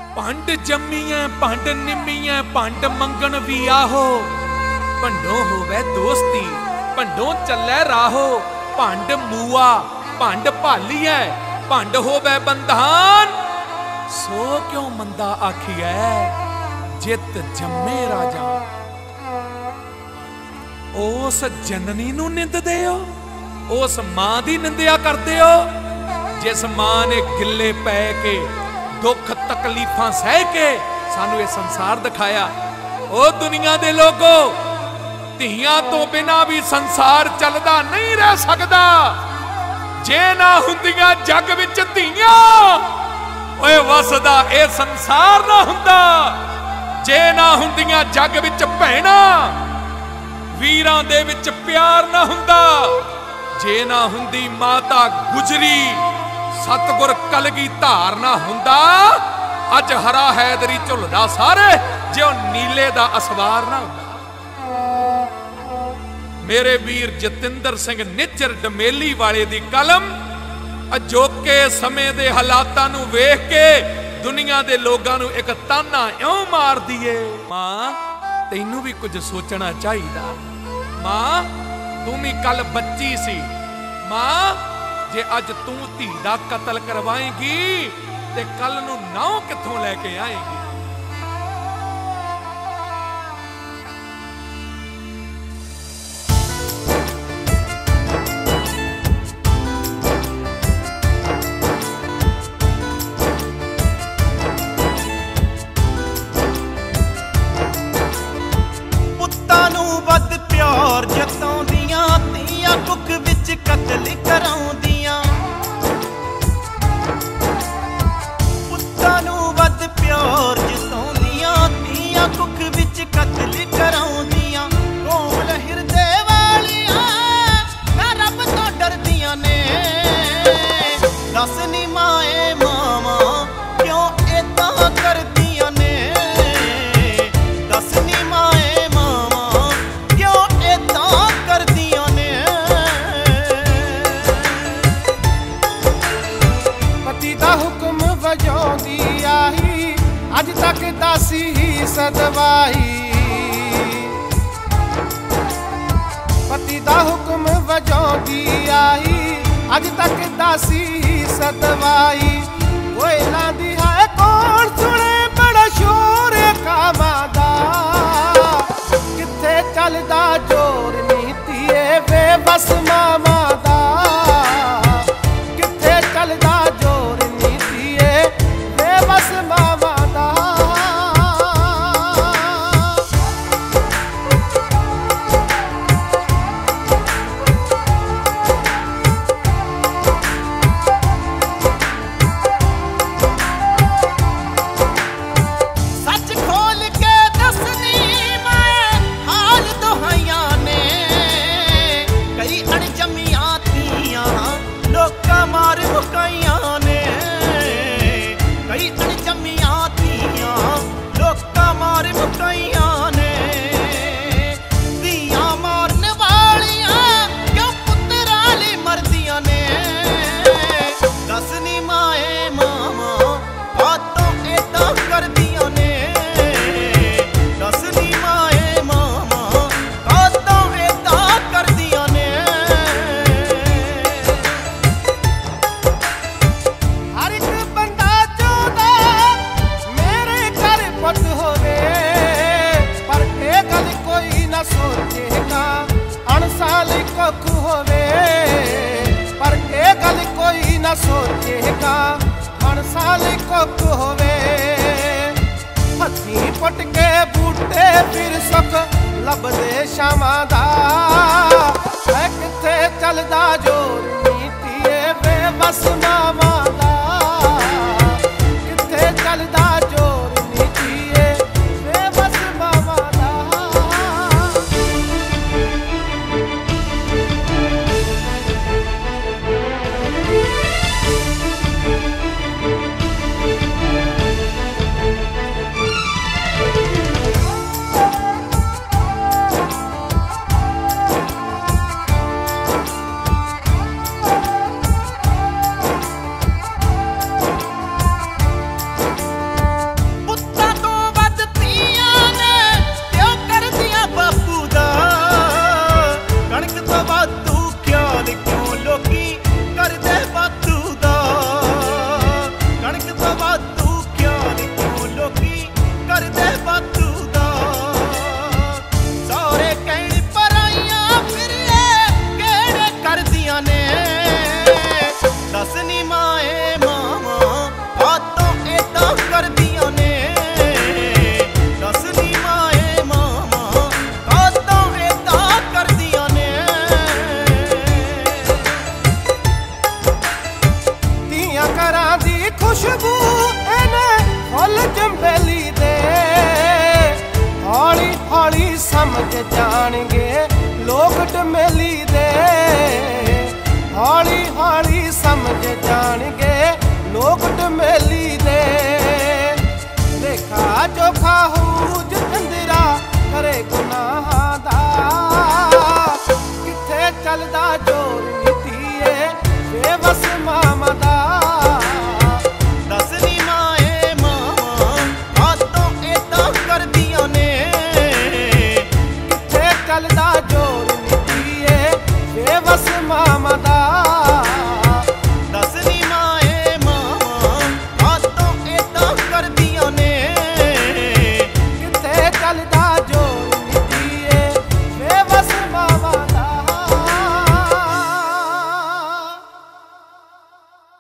भंड जम्मी है भंड निम्मी है भंड मंगन भी आहो। भंडो होवे दोस्ती भंडो चले राहो। भंड मूआ भंड भाली है भंड होवे बंधान। सो क्यों मंदा आखिए जित जम्मे राजा। उस जननी नूं निंददे हो, उस मां दी निंदिया करदे हो जिस मां ने गिले पै के दुख तकलीफां सह के सानू ये संसार दिखाया। ओ दुनिया दे लोगो, धियां तो बिना भी संसार चलदा नहीं रह सकदा। जे ना हुंदियां जग विच धियां ओए वसदा ए संसार ना हुंदा। जे ना हुंदियां जग विच भैणां वीरां दे विच प्यार ना हुंदा। जे ना हुंदी माता गुजरी सतगुर कलगी धार ना हुंदा। अज हरा हैदरी झुलदा सारे जो नीले दा असवार ना हुंदा। मेरे वीर जतिंदर सिंह निज्जर डमेली वाले दी कलम अजोके समय दे हालातां नूं वेख के दुनिया दे लोगां नूं एक ताना इउं मार दिए। मां तैनू भी कुछ सोचना चाहिदा। मां तू भी कल बच्ची सी। मां जे अज तू धी दा कतल करवाएगी ते कल नूं नां कित्थों लैके आएगी। जताउंदियां धीआं कुख विच कतल कराउंदियां। पुत्तां नूं वध प्यार जताउंदियां धीआं कुख विच कतल कराउंदियां। कोमल हिरदे वालियां मैं रब तो डरदियां ने। दस नी माए मावां क्यों इदां करदियां ने। दस नी माए अज तक दासी ही सदवाई। पति दा हुक्म वजाउंदी आई अज तक दासी ही सदवाई। कोई लांदी है कौन सुने बड़ा शोर कामां दा। किथे चलदा जोर नीतिए बेबस मामा दा। किथे चलदा जोर नीतिए बेबस मामा दा। सच खोल के दसनी मैं हाल दुहाइयां ने। कई अणजमियां थियां लोकां मार मुकाइयां ने। कई अणजमियां थियां लोकां मार मुकाइयां ने। धीआं मारन वालियां क्यों पुत्तरां लई मरदियां ने। दस नी माए मावां कातों इदां करदियां ने। दस नी माए मावां कातों इदां करदियां ने। हर एक बंदा चाहुंदा मेरे घर पुत होवे। पर ये गल कोई ना सोचेगा अणसाल कुख होवे। पर ये गल कोई ना सोचेगा अणसाल कुख होवे। हथी पुट के बूटे फिर सुख लभदे शामां दा। किथे चलदा जोर नीतिए बेबस मावां दा। किथे चलदा जोर नीतिए बेबस मावां दा। ਚੱਲਦਾ ਜੋ